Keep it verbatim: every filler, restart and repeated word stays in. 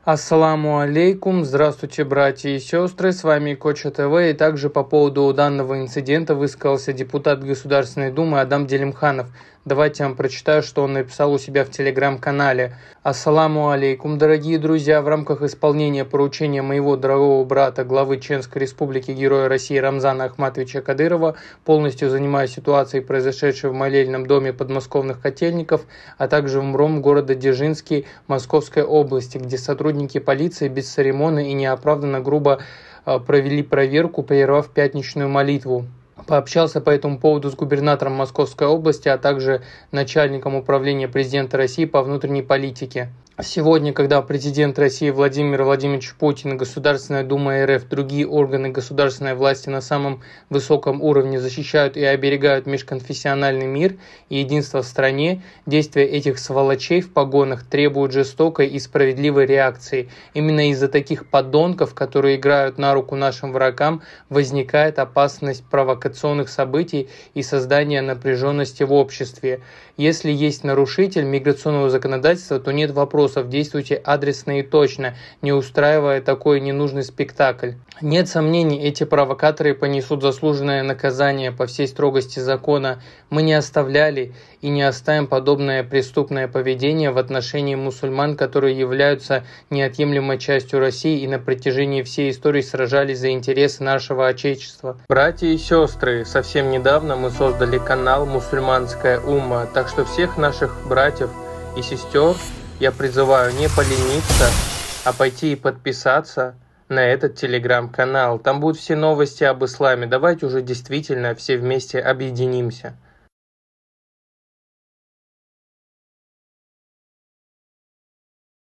Ассаламу алейкум, здравствуйте, братья и сестры, с вами Коча ТВ, и также по поводу данного инцидента высказался депутат Государственной Думы Адам Делимханов. Давайте я вам прочитаю, что он написал у себя в телеграм-канале. Ассаламу алейкум, дорогие друзья, в рамках исполнения поручения моего дорогого брата, главы Чеченской Республики, Героя России Рамзана Ахматовича Кадырова, полностью занимаюсь ситуацией, произошедшей в молельном доме подмосковных Котельников, а также в МРОМ города Дзержинский Московской области, где сотрудники полиции бесцеремонно и неоправданно грубо провели проверку, прервав пятничную молитву. Пообщался по этому поводу с губернатором Московской области, а также начальником управления президента России по внутренней политике. Сегодня, когда президент России Владимир Владимирович Путин, Государственная Дума РФ, другие органы государственной власти на самом высоком уровне защищают и оберегают межконфессиональный мир и единство в стране, действия этих сволочей в погонах требуют жестокой и справедливой реакции. Именно из-за таких подонков, которые играют на руку нашим врагам, возникает опасность провокационных событий и создания напряженности в обществе. Если есть нарушитель миграционного законодательства, то нет вопросов. Действуйте адресно и точно, не устраивая такой ненужный спектакль. Нет сомнений, эти провокаторы понесут заслуженное наказание по всей строгости закона. Мы не оставляли и не оставим подобное преступное поведение в отношении мусульман, которые являются неотъемлемой частью России и на протяжении всей истории сражались за интересы нашего Отечества. Братья и сестры, совсем недавно мы создали канал «Мусульманская умма», так что всех наших братьев и сестер я призываю не полениться, а пойти и подписаться на этот телеграм-канал. Там будут все новости об исламе. Давайте уже действительно все вместе объединимся.